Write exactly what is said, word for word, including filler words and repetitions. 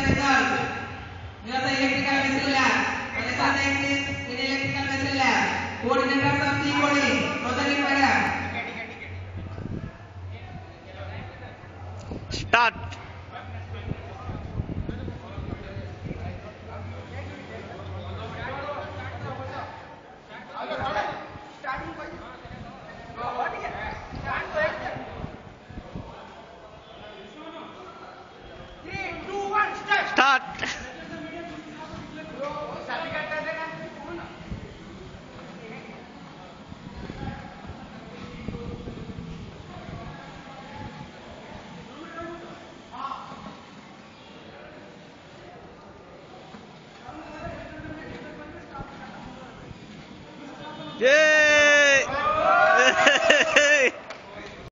result. Here the electrical vessel lab. What is the next in electrical vessel lab? Coordinators of the coding. Rosalie madam. Start. Start. Yay!